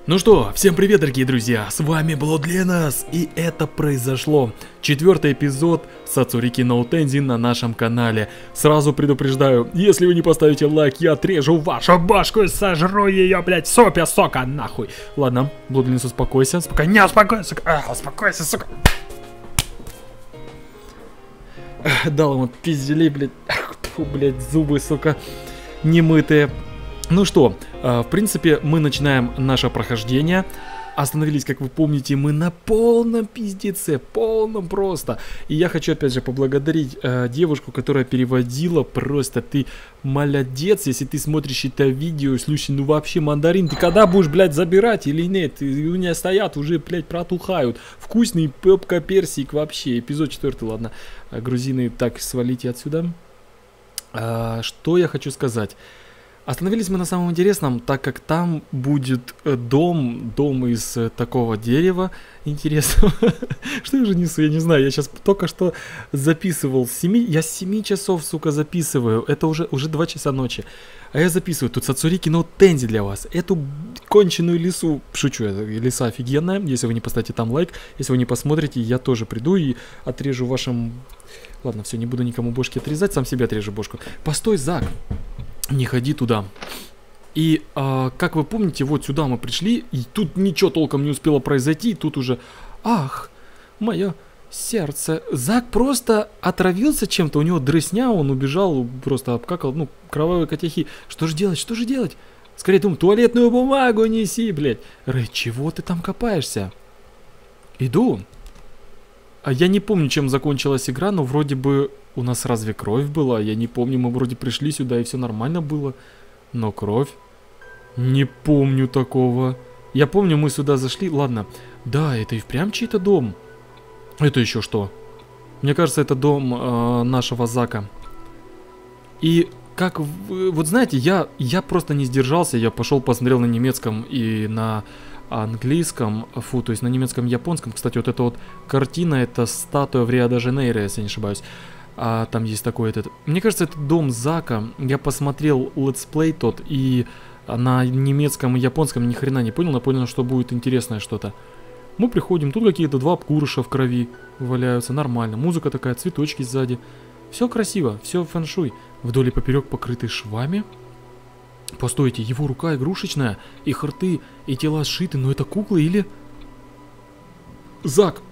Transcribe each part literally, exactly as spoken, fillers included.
Ну что, всем привет, дорогие друзья, с вами Bloodliness, и это произошло. Четвертый эпизод Сацурики no Tenzi на нашем канале. Сразу предупреждаю, если вы не поставите лайк, я отрежу вашу башку и сожру ее, блять, сопя, сока, нахуй. Ладно, Bloodliness, успокойся, успокойся, не, успокойся, сука, а, успокойся, сука. Дал ему пиздели, блять, фу, блять, зубы, сука, немытые. Ну что, в принципе, мы начинаем наше прохождение. Остановились, как вы помните, мы на полном пиздеце, полном просто. И я хочу опять же поблагодарить э, девушку, которая переводила. Просто ты молодец, если ты смотришь это видео. Слушай, ну вообще, мандарин, ты когда будешь, блядь, забирать или нет? И у меня стоят, уже, блядь, протухают. Вкусный пепка персик вообще. Эпизод четвертый, ладно. Грузины, так, свалите отсюда. А, что я хочу сказать? Остановились мы на самом интересном, так как там будет дом, дом из такого дерева интересного. Что я уже несу, я не знаю, я сейчас только что записывал, с семи, я с семи часов, сука, записываю, это уже, уже два часа ночи. А я записываю тут Сацурики no Tenzi для вас, эту конченую лису, шучу, лиса офигенная, если вы не поставите там лайк, если вы не посмотрите, я тоже приду и отрежу вашим... Ладно, все, не буду никому бошки отрезать, сам себе отрежу бошку. Постой, Зак! Не ходи туда. И, а, как вы помните, вот сюда мы пришли, и тут ничего толком не успело произойти, и тут уже... Ах, мое сердце. Зак просто отравился чем-то, у него дресня, он убежал, просто обкакал, ну, кровавые котяхи. Что же делать, что же делать? Скорее, думаю, туалетную бумагу неси, блядь. Рэй, чего ты там копаешься? Иду. А я не помню, чем закончилась игра, но вроде бы... У нас разве кровь была? Я не помню, мы вроде пришли сюда и все нормально было. Но кровь? Не помню такого. Я помню, мы сюда зашли. Ладно. Да, это и впрямь чей-то дом. Это еще что? Мне кажется, это дом э, нашего Зака. И как... Вот знаете, я, я просто не сдержался. Я пошел посмотрел на немецком и на... английском, фу, то есть на немецком и японском. Кстати, вот эта вот картина, это статуя в Рио-де-Жанейро, если не ошибаюсь. А там есть такой этот... Мне кажется, это дом Зака. Я посмотрел летсплей тот, и на немецком и японском ни хрена не понял, но понял, что будет интересное что-то. Мы приходим, тут какие-то два обкурыша в крови валяются, нормально. Музыка такая, цветочки сзади. Все красиво, все фэншуй. Вдоль и поперек покрыты швами. Постойте, его рука игрушечная, их рты и тела сшиты, но это куклы или... Зак!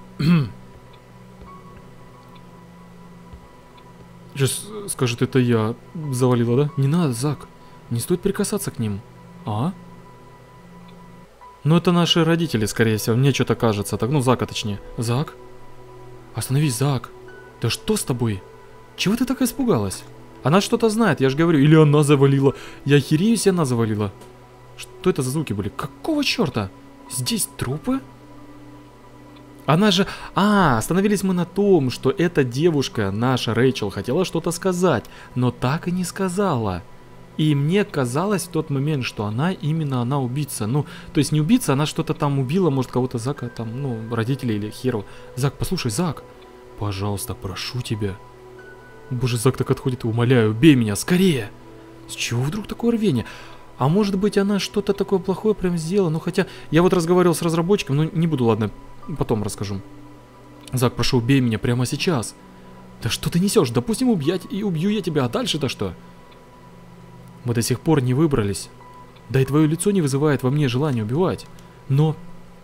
Сейчас скажет, это я завалила, да? Не надо, Зак. Не стоит прикасаться к ним. А? Ну, это наши родители, скорее всего. Мне что-то кажется. Так, ну, Зака точнее. Зак? Остановись, Зак. Да что с тобой? Чего ты так испугалась? Она что-то знает, я же говорю. Или она завалила. Я охереюсь, она завалила. Что это за звуки были? Какого черта? Здесь трупы? Она же... А, остановились мы на том, что эта девушка, наша Рэйчел, хотела что-то сказать, но так и не сказала. И мне казалось в тот момент, что она именно она убийца. Ну, то есть не убийца, она что-то там убила, может кого-то Зака, там, ну, родителей или херу. Зак, послушай, Зак, пожалуйста, прошу тебя. Боже, Зак так отходит, умоляю, убей меня, скорее. С чего вдруг такое рвение? А может быть, она что-то такое плохое прям сделала? Ну, хотя, я вот разговаривал с разработчиком, но не буду, ладно, потом расскажу. Зак, прошу, убей меня прямо сейчас. Да что ты несешь? Допустим, убьять и убью я тебя, а дальше-то что? Мы до сих пор не выбрались. Да и твое лицо не вызывает во мне желания убивать. Но...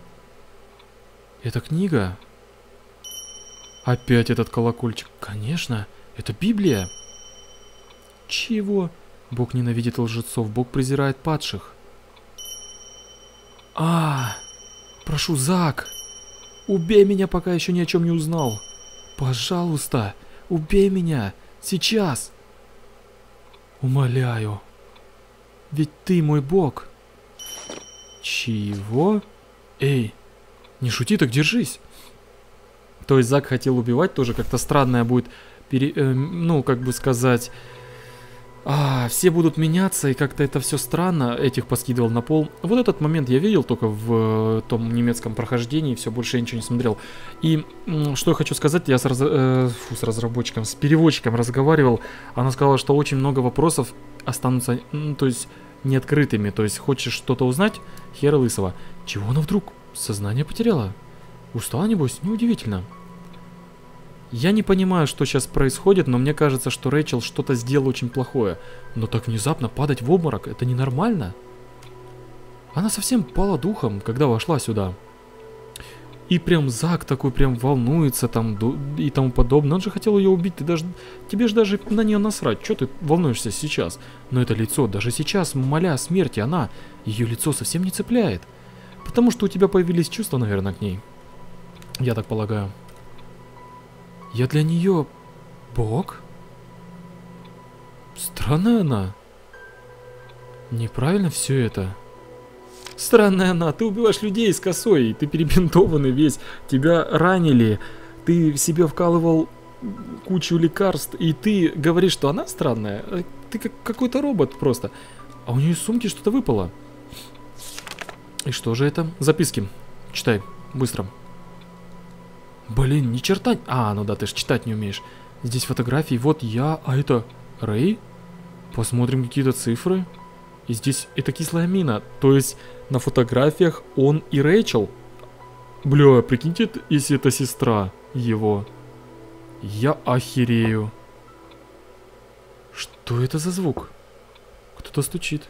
Это книга. Опять этот колокольчик. Конечно, это Библия. Чего? Бог ненавидит лжецов, Бог презирает падших. А, прошу, Зак, убей меня, пока еще ни о чем не узнал. Пожалуйста, убей меня, сейчас. Умоляю. Ведь ты мой Бог. Чего? Эй, не шути так, держись. То есть Зак хотел убивать, тоже как-то странное будет, пере, э, ну, как бы сказать... А, все будут меняться, и как-то это все странно. Этих поскидывал на пол. Вот этот момент я видел только в э, том немецком прохождении, все, больше я ничего не смотрел. И м, что я хочу сказать, я с, раз, э, фу, с разработчиком, с переводчиком разговаривал. Она сказала, что очень много вопросов останутся, ну, то есть, неоткрытыми. То есть, хочешь что-то узнать? Хера лысого. Чего она вдруг сознание потеряла? Устала, небось? Неудивительно. Я не понимаю, что сейчас происходит, но мне кажется, что Рэйчел что-то сделала очень плохое. Но так внезапно падать в обморок, это ненормально. Она совсем пала духом, когда вошла сюда. И прям Зак такой прям волнуется там и тому подобное. Он же хотел ее убить, ты даже, тебе же даже на нее насрать. Что ты волнуешься сейчас? Но это лицо, даже сейчас, моля о смерти, она, ее лицо совсем не цепляет. Потому что у тебя появились чувства, наверное, к ней. Я так полагаю. Я для нее бог? Странная она. Неправильно все это. Странная она. Ты убиваешь людей с косой. Ты перебинтованный весь. Тебя ранили. Ты в себе вкалывал кучу лекарств. И ты говоришь, что она странная. Ты как какой-то робот просто. А у нее из сумки что-то выпало. И что же это? Записки. Читай. Быстро. Блин, ни черта... А, ну да, ты же читать не умеешь. Здесь фотографии, вот я, а это Рэй? Посмотрим какие-то цифры. И здесь это кислая мина. То есть на фотографиях он и Рэйчел. Бля, прикиньте, если это сестра его. Я охерею. Что это за звук? Кто-то стучит.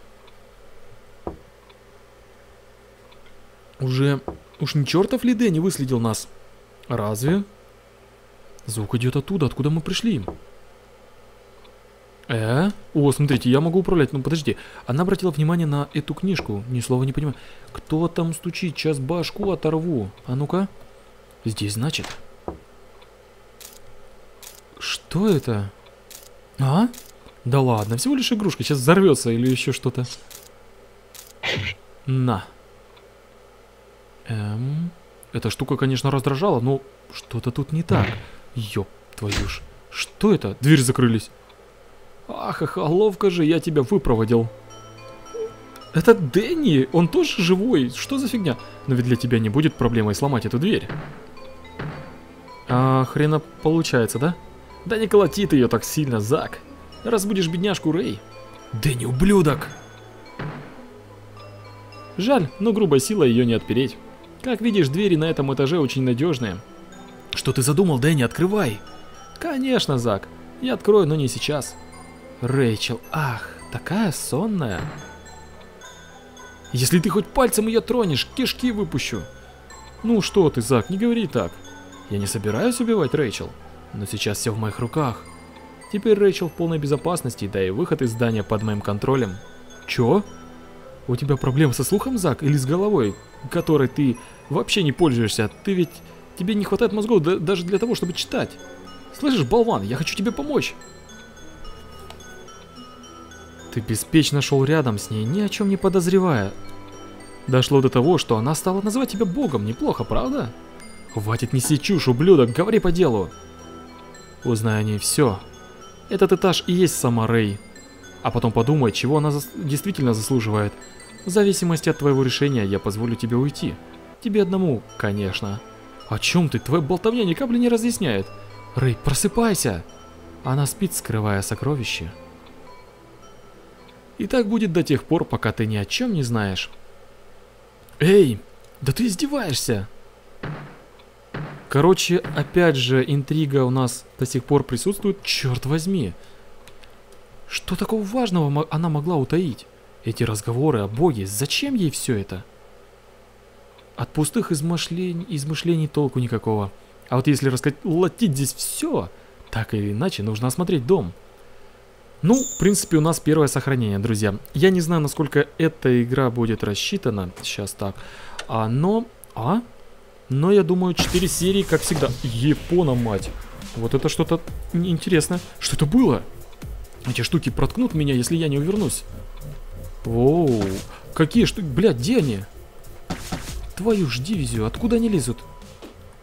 Уже... Уж не чертов ли Дэнни выследил нас? Разве? Звук идет оттуда, откуда мы пришли. Э? О, смотрите, я могу управлять. Ну, подожди. Она обратила внимание на эту книжку. Ни слова не понимаю. Кто там стучит? Сейчас башку оторву. А ну-ка. Здесь, значит. Что это? А? Да ладно, всего лишь игрушка. Сейчас взорвется или еще что-то. На. Эм... Эта штука, конечно, раздражала, но что-то тут не так. Ёп, твою ж. Что это? Дверь закрылись. Ах, ах, ловко же я тебя выпроводил. Это Дэнни, он тоже живой. Что за фигня? Но ведь для тебя не будет проблемой сломать эту дверь. А хрена получается, да? Да не колоти ты ее так сильно, Зак. Разбудишь бедняжку Рэй. Дэнни, ублюдок. Жаль, но грубой силой ее не отпереть. Как видишь, двери на этом этаже очень надежные. Что ты задумал, Дэнни? Открывай. Конечно, Зак. Я открою, но не сейчас. Рэйчел, ах, такая сонная. Если ты хоть пальцем ее тронешь, кишки выпущу. Ну что ты, Зак, не говори так. Я не собираюсь убивать Рэйчел, но сейчас все в моих руках. Теперь Рэйчел в полной безопасности, да и выход из здания под моим контролем. Чё? У тебя проблемы со слухом, Зак, или с головой, которой ты вообще не пользуешься? Ты ведь... Тебе не хватает мозгов да, даже для того, чтобы читать. Слышишь, болван, я хочу тебе помочь. Ты беспечно шел рядом с ней, ни о чем не подозревая. Дошло до того, что она стала называть тебя богом. Неплохо, правда? Хватит неси чушь, ублюдок, говори по делу. Узнай о ней все. Этот этаж и есть сама Рэй. А потом подумай, чего она зас... действительно заслуживает. В зависимости от твоего решения я позволю тебе уйти. Тебе одному, конечно. О чем ты? Твоя болтовня ни капли не разъясняет. Рэй, просыпайся! Она спит, скрывая сокровище. И так будет до тех пор, пока ты ни о чем не знаешь. Эй, да ты издеваешься! Короче, опять же, интрига у нас до сих пор присутствует. Черт возьми! Что такого важного она могла утаить? Эти разговоры о Боге, зачем ей все это? От пустых измышлений, измышлений толку никакого. А вот если расколотить здесь все, так или иначе, нужно осмотреть дом. Ну, в принципе, у нас первое сохранение, друзья. Я не знаю, насколько эта игра будет рассчитана. Сейчас так. А, но... А? Но я думаю, четыре серии, как всегда. Япона, мать. Вот это что-то интересное. Что это было? Эти штуки проткнут меня, если я не увернусь. Оу, какие штуки? Блядь, где они? Твою ж дивизию, откуда они лезут?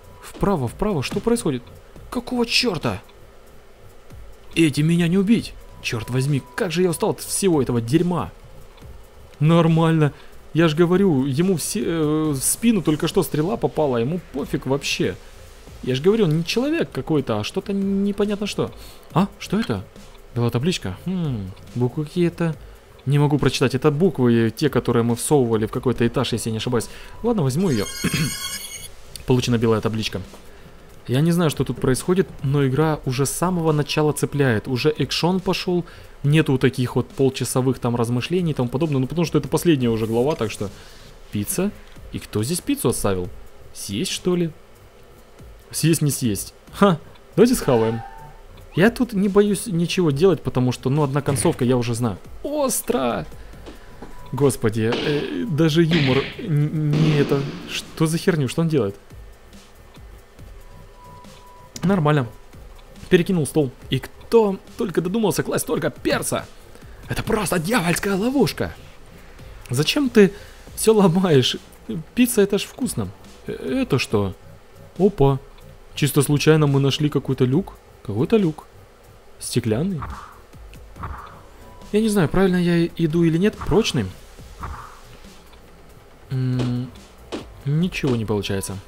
Вправо, вправо, что происходит? Какого черта? Эти меня не убить. Черт возьми, как же я устал от всего этого дерьма. Нормально. Я же говорю, ему все, э, в спину только что стрела попала, ему пофиг вообще. Я же говорю, он не человек какой-то, а что-то непонятно что. А, что это? Была табличка. Хм, буквы какие-то. Не могу прочитать. Это буквы, те, которые мы всовывали в какой-то этаж, если я не ошибаюсь. Ладно, возьму ее. Получена белая табличка. Я не знаю, что тут происходит, но игра уже с самого начала цепляет. Уже экшон пошел. Нету таких вот полчасовых там размышлений и тому подобное. Ну, потому что это последняя уже глава, так что... Пицца? И кто здесь пиццу оставил? Съесть, что ли? Съесть не съесть. Ха, давайте схаваем. Я тут не боюсь ничего делать, потому что, ну, одна концовка я уже знаю. Остро! Господи, э, даже юмор не это... Что за херню? Что он делает? Нормально. Перекинул стол. И кто только додумался класть столько перца? Это просто дьявольская ловушка. Зачем ты все ломаешь? Пицца это ж вкусно. Это что? Опа. Чисто случайно мы нашли какой-то люк. Какой-то люк. Стеклянный. Я не знаю, правильно я иду или нет. Прочный. М-м- ничего не получается.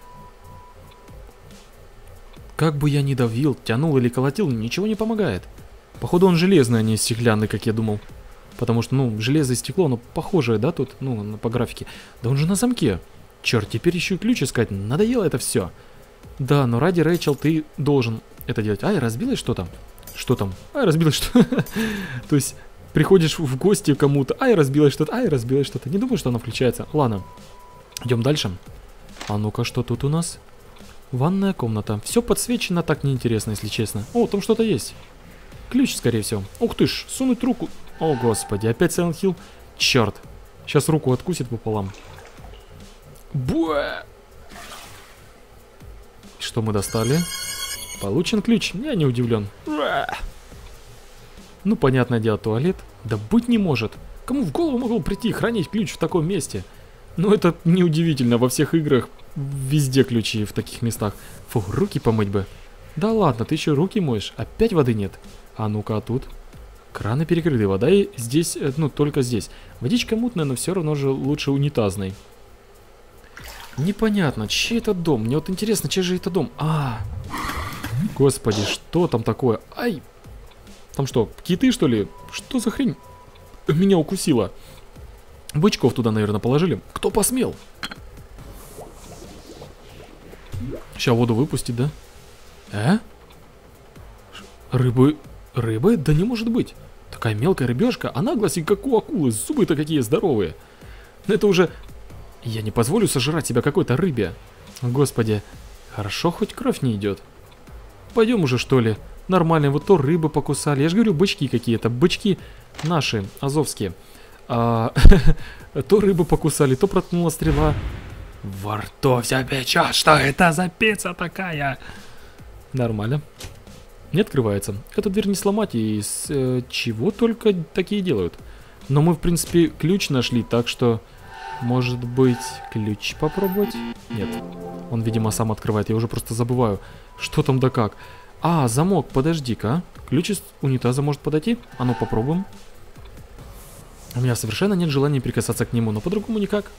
Как бы я ни давил, тянул или колотил, ничего не помогает. Походу он железный, а не стеклянный, как я думал. Потому что, ну, железо и стекло, оно похожее, да, тут, ну, по графике. Да он же на замке. Черт, теперь еще и ключ искать. Надоело это все. Да, но ради Рэйчел ты должен это делать. Ай, разбилось что-то? Что там? Ай, разбилось что-то. То есть, приходишь в гости к кому-то. Ай, разбилось что-то. Ай, разбилось что-то. Не думаю, что оно включается. Ладно. Идем дальше. А ну-ка, что тут у нас? Ванная комната. Все подсвечено, так неинтересно, если честно. О, там что-то есть. Ключ, скорее всего. Ух ты ж, сунуть руку. О, господи, опять Silent Hill. Черт. Сейчас руку откусит пополам. Буэ! Что мы достали? Получен ключ. Я не удивлен. Ну, понятное дело, туалет. Да быть не может. Кому в голову могло прийти хранить ключ в таком месте? Ну, это неудивительно. Во всех играх везде ключи в таких местах. Фу, руки помыть бы. Да ладно, ты еще руки моешь. Опять воды нет. А ну-ка, а тут? Краны перекрыты. Вода и здесь, ну, только здесь. Водичка мутная, но все равно же лучше унитазной. Непонятно, чей это дом? Мне вот интересно, чей же это дом? А, господи, что там такое? Ай! Там что, киты, что ли? Что за хрень? Меня укусило. Бычков туда, наверное, положили. Кто посмел? Сейчас воду выпустить, да? Э? Рыбы... Рыбы? Да не может быть. Такая мелкая рыбешка, а наглость как у акулы. Зубы-то какие здоровые. Это уже... Я не позволю сожрать себя какой-то рыбе. Господи. Хорошо, хоть кровь не идет. Пойдем уже, что ли. Нормально, вот то рыбы покусали. Я же говорю, бычки какие-то. Бычки наши, азовские. А, то рыбы покусали, то проткнула стрела. Во рту все печет. Что это за пицца такая? Нормально. Не открывается. Эту дверь не сломать, и с э, чего только такие делают. Но мы, в принципе, ключ нашли, так что... Может быть, ключ попробовать? Нет. Он, видимо, сам открывает. Я уже просто забываю, что там да как. А, замок, подожди-ка. Ключ из унитаза может подойти? А ну, попробуем. У меня совершенно нет желания прикасаться к нему, но по-другому никак.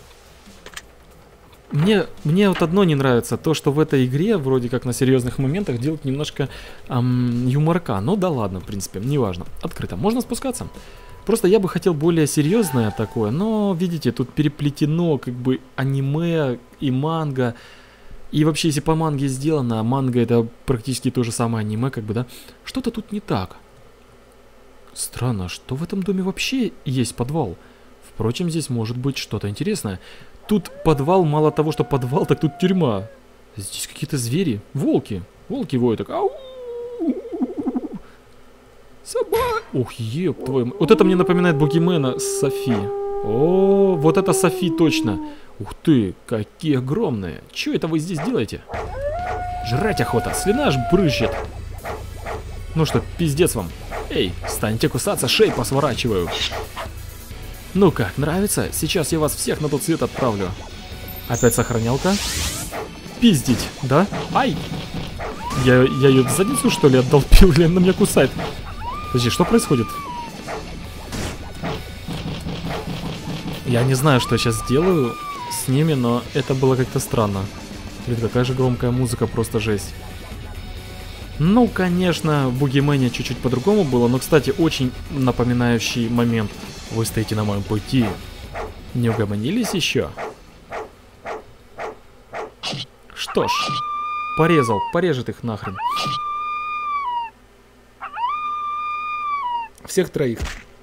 Мне, мне вот одно не нравится, то, что в этой игре, вроде как на серьезных моментах, делают немножко эм, юморка. Ну да ладно, в принципе, неважно. Открыто. Можно спускаться. Просто я бы хотел более серьезное такое, но, видите, тут переплетено как бы аниме и манга. И вообще, если по манге сделано, а манга это практически то же самое аниме, как бы, да? Что-то тут не так. Странно, что в этом доме вообще есть подвал? Впрочем, здесь может быть что-то интересное. Тут подвал, мало того, что подвал, так тут тюрьма. Здесь какие-то звери, волки. Волки воют так. Ау! Собак! Ух, еб твою... Вот это мне напоминает Бугимена с Софи. О, вот это Софи точно. Ух ты, какие огромные. Че это вы здесь делаете? Жрать охота, слюна аж брызжет. Ну что, пиздец вам. Эй, станьте кусаться, шеи посворачиваю. Ну как, нравится? Сейчас я вас всех на тот свет отправлю. Опять сохранялка. Пиздить, да? Ай! Я, я ее в задницу, что ли, отдолбил, или она меня кусает? Подожди, что происходит? Я не знаю, что я сейчас сделаю с ними, но это было как-то странно. Блин, какая же громкая музыка, просто жесть. Ну, конечно, в Бугимене чуть-чуть по-другому было, но, кстати, очень напоминающий момент. Вы стоите на моем пути. Не угомонились еще? Что ж, порезал, порежет их нахрен. Всех троих.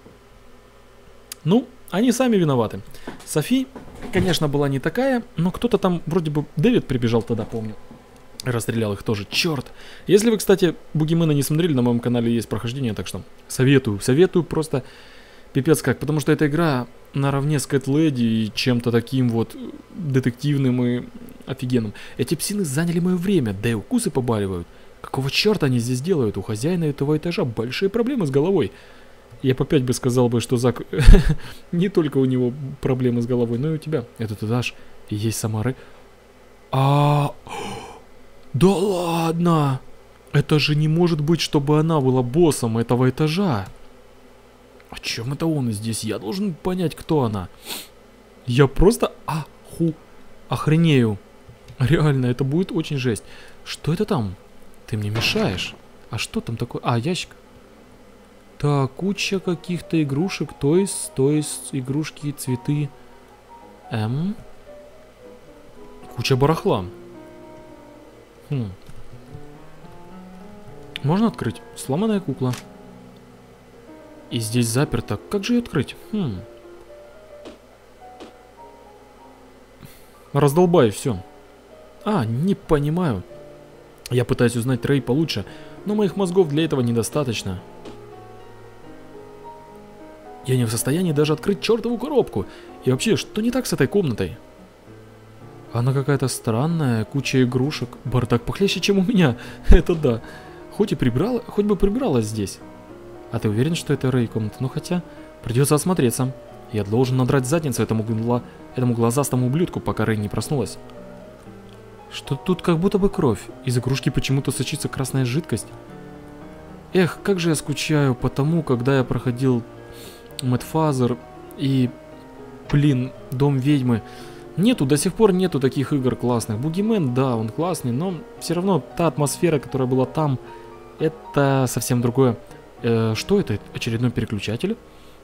Ну, они сами виноваты. Софи, конечно, была не такая, но кто-то там, вроде бы, Дэвид прибежал тогда, помню. Расстрелял их тоже, черт. Если вы, кстати, Бугимена не смотрели, на моем канале есть прохождение, так что советую, советую просто пипец как. Потому что эта игра наравне с Cat Lady и чем-то таким вот детективным и офигенным. Эти псины заняли мое время, да и укусы побаливают. Какого черта они здесь делают? У хозяина этого этажа большие проблемы с головой. Я по пять бы сказал бы, что Зак... не только у него проблемы с головой, но и у тебя. Этот этаж и есть сама Рэй. А... Да ладно! Это же не может быть, чтобы она была боссом этого этажа. О чем это он здесь? Я должен понять, кто она. Я просто аху... охренею. Реально, это будет очень жесть. Что это там? Ты мне мешаешь. А что там такое? А, ящик. Так, куча каких-то игрушек. То есть, то есть, игрушки, цветы. Эм. Куча барахла. Хм. Можно открыть? Сломанная кукла. И здесь заперто. Как же ее открыть? Хм. Раздолбай, все. А, не понимаю. Я пытаюсь узнать Рэй получше, но моих мозгов для этого недостаточно. Я не в состоянии даже открыть чертову коробку. И вообще, что не так с этой комнатой? Она какая-то странная, куча игрушек. Бардак похлеще, чем у меня. Это да. Хоть и прибрала, хоть бы прибралась здесь. А ты уверен, что это Рэй комната? Ну хотя, придется осмотреться. Я должен надрать задницу этому, гла... этому глазастому ублюдку, пока Рэй не проснулась. Что тут как будто бы кровь. Из игрушки почему-то сочится красная жидкость. Эх, как же я скучаю по тому, когда я проходил Мэтфазер и, блин, Дом ведьмы. Нету, до сих пор нету таких игр классных. Бугимен, да, он классный, но все равно та атмосфера, которая была там, это совсем другое. Э, что это? Очередной переключатель?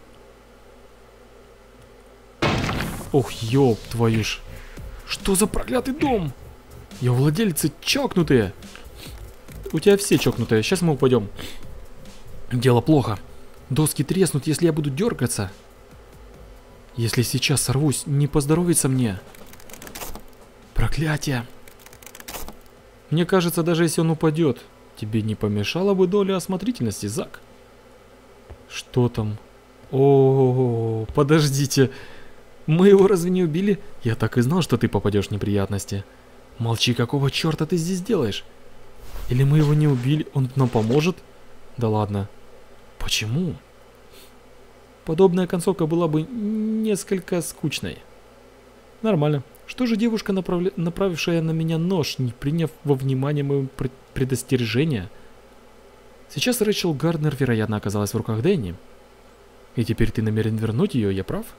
Ох, ёб твою ж. Что за проклятый дом? Его владельцы чокнутые. У тебя все чокнутые. Сейчас мы упадем. Дело плохо. Доски треснут, если я буду дергаться. Если сейчас сорвусь, не поздоровится мне. Проклятие. Мне кажется, даже если он упадет, тебе не помешала бы доля осмотрительности, Зак. Что там? О, подождите. Мы его разве не убили? Я так и знал, что ты попадешь в неприятности. Молчи, какого черта ты здесь делаешь? Или мы его не убили, он нам поможет? Да ладно. Почему? Подобная концовка была бы несколько скучной. Нормально. Что же девушка, направля... направившая на меня нож, не приняв во внимание мое пред... предостережение? Сейчас Рэйчел Гарднер, вероятно, оказалась в руках Дэнни. И теперь ты намерен вернуть ее, я прав?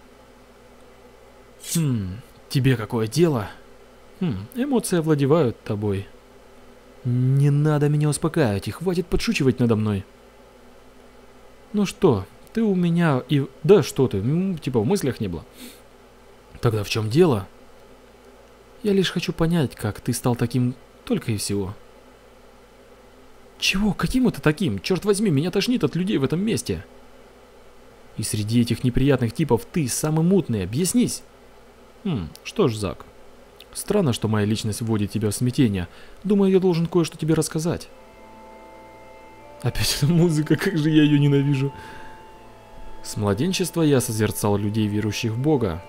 Хм, тебе какое дело? Хм, эмоции овладевают тобой. Не надо меня успокаивать, и хватит подшучивать надо мной. Ну что, ты у меня и... Да что ты, ну, типа в мыслях не было. Тогда в чем дело? Я лишь хочу понять, как ты стал таким только и всего. Чего? Каким это таким? Черт возьми, меня тошнит от людей в этом месте. И среди этих неприятных типов ты самый мутный, объяснись. Хм, что ж, Зак. Странно, что моя личность вводит тебя в смятение. Думаю, я должен кое-что тебе рассказать. Опять эта музыка, как же я ее ненавижу. С младенчества я созерцал людей, верующих в Бога.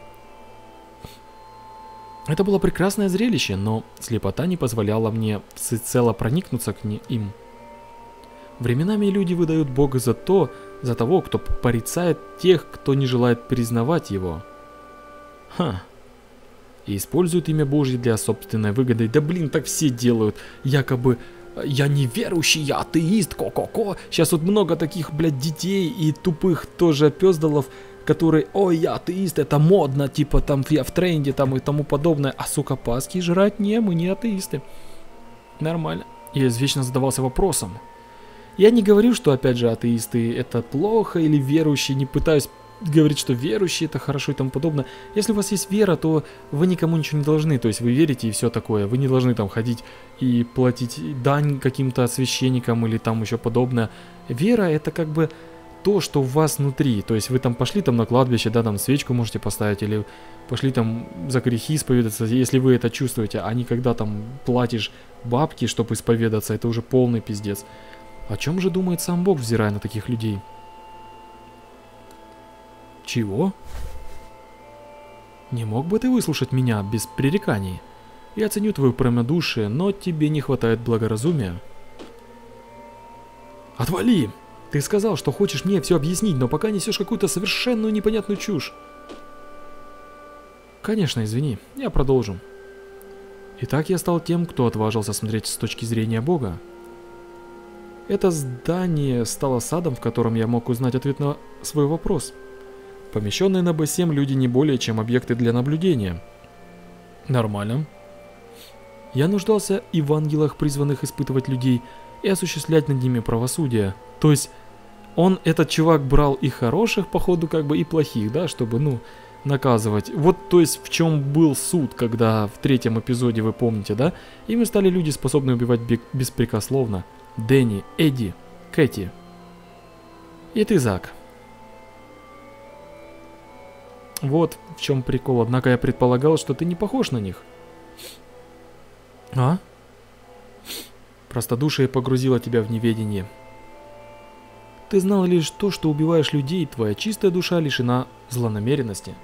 Это было прекрасное зрелище, но слепота не позволяла мне всецело проникнуться к им. Временами люди выдают Бога за то, за того, кто порицает тех, кто не желает признавать его. Ха. И используют имя Божье для собственной выгоды. Да блин, так все делают. Якобы Я неверующий, я атеист, ко-ко-ко. Сейчас вот много таких, блядь, детей и тупых тоже пёздалов, которые, ой, я атеист, это модно, типа там я в тренде там и тому подобное. А сука, паски жрать не, мы не атеисты. Нормально. Я извечно задавался вопросом. Я не говорю, что опять же атеисты это плохо или верующие, не пытаюсь говорить, что верующие это хорошо и тому подобное. Если у вас есть вера, то вы никому ничего не должны, то есть вы верите и все такое. Вы не должны там ходить и платить дань каким-то священникам или там еще подобное. Вера это как бы то, что в вас внутри. То есть вы там пошли там на кладбище, да, там свечку можете поставить, или пошли там за грехи исповедаться, если вы это чувствуете, а не когда там платишь бабки, чтобы исповедаться, это уже полный пиздец. О чем же думает сам Бог, взирая на таких людей? Чего? Не мог бы ты выслушать меня без пререканий? Я ценю твою прямодушие, но тебе не хватает благоразумия. Отвали! Ты сказал, что хочешь мне все объяснить, но пока несешь какую-то совершенную непонятную чушь. Конечно, извини, я продолжу. Итак, я стал тем, кто отважился смотреть с точки зрения Бога. Это здание стало садом, в котором я мог узнать ответ на свой вопрос. Помещенные на бэ семь люди не более чем объекты для наблюдения. Нормально. Я нуждался и в ангелах, призванных испытывать людей и осуществлять над ними правосудие. То есть, он, этот чувак, брал и хороших, походу, как бы, и плохих, да, чтобы, ну, наказывать. Вот, то есть, в чем был суд, когда в третьем эпизоде, вы помните, да? Ими стали люди, способные убивать беспрекословно. Дэнни, Эдди, Кэти. И ты, Зак. Вот в чем прикол, однако я предполагал, что ты не похож на них. А? Простодушие погрузило тебя в неведение. Ты знал лишь то, что убиваешь людей, твоя чистая душа лишена злонамеренности.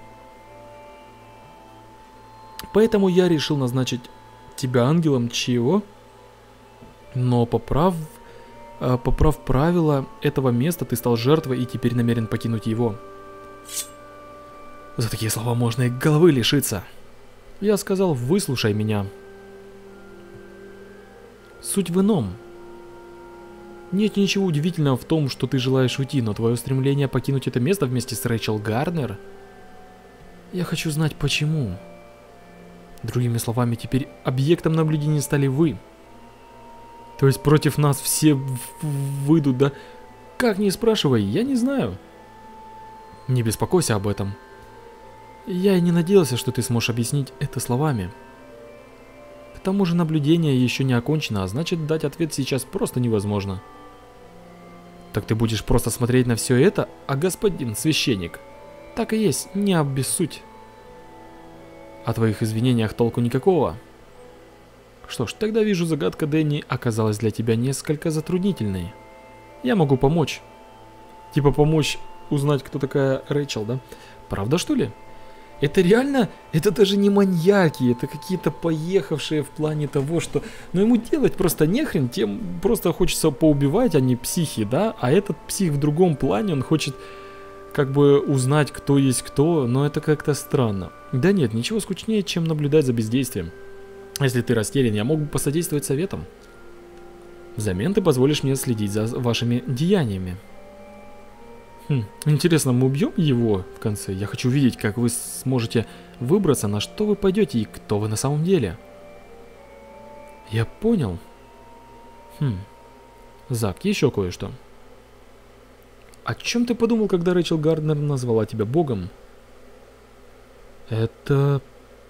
Поэтому я решил назначить тебя ангелом чего? Но поправ... поправ правила этого места, ты стал жертвой и теперь намерен покинуть его. За такие слова можно и головы лишиться. Я сказал, выслушай меня. Суть в ином. Нет ничего удивительного в том, что ты желаешь уйти, но твое стремление покинуть это место вместе с Рэйчел Гарднер... Я хочу знать почему. Другими словами, теперь объектом наблюдения стали вы. То есть против нас все выйдут, да? Как, не спрашивай, я не знаю. Не беспокойся об этом. Я и не надеялся, что ты сможешь объяснить это словами. К тому же наблюдение еще не окончено, а значит дать ответ сейчас просто невозможно. Так ты будешь просто смотреть на все это, а господин священник? Так и есть, не обессудь. О твоих извинениях толку никакого. Что ж, тогда вижу, загадка Дэнни оказалась для тебя несколько затруднительной. Я могу помочь. Типа помочь узнать, кто такая Рэйчел, да? Правда, что ли? Это реально, это даже не маньяки, это какие-то поехавшие в плане того, что... Ну ему делать просто нехрен, тем просто хочется поубивать, а не психи, да? А этот псих в другом плане, он хочет как бы узнать, кто есть кто, но это как-то странно. Да нет, ничего скучнее, чем наблюдать за бездействием. Если ты растерян, я мог бы посодействовать советом. Взамен ты позволишь мне следить за вашими деяниями. Хм, интересно, мы убьем его в конце? Я хочу видеть, как вы сможете выбраться, на что вы пойдете и кто вы на самом деле. Я понял. Хм. Зак, еще кое-что. О чем ты подумал, когда Рэйчел Гарднер назвала тебя богом? Это...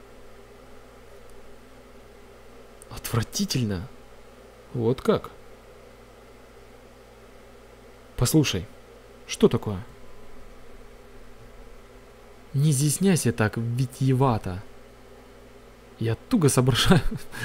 отвратительно. Вот как? Послушай. Что такое? Не изъясняйся так витиевато. Я туго соображаю.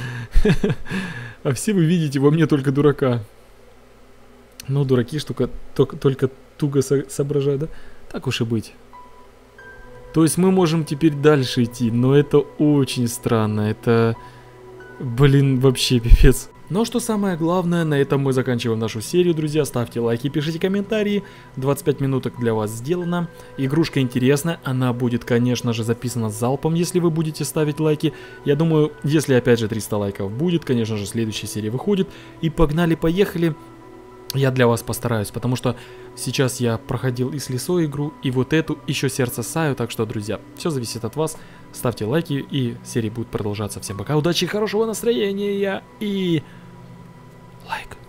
А все вы видите во мне только дурака. Ну, дураки штука только, только туго со соображают, да? Так уж и быть. То есть мы можем теперь дальше идти, но это очень странно. Это, блин, вообще пипец. Но что самое главное, на этом мы заканчиваем нашу серию, друзья. Ставьте лайки, пишите комментарии. двадцать пять минуток для вас сделано. Игрушка интересная, она будет, конечно же, записана залпом, если вы будете ставить лайки. Я думаю, если опять же триста лайков будет, конечно же, следующая серия выходит. И погнали-поехали. Я для вас постараюсь, потому что сейчас я проходил и с лесой игру, и вот эту, еще сердце Саю, так что, друзья, все зависит от вас. Ставьте лайки, и серия будет продолжаться. Всем пока, удачи, хорошего настроения и лайк.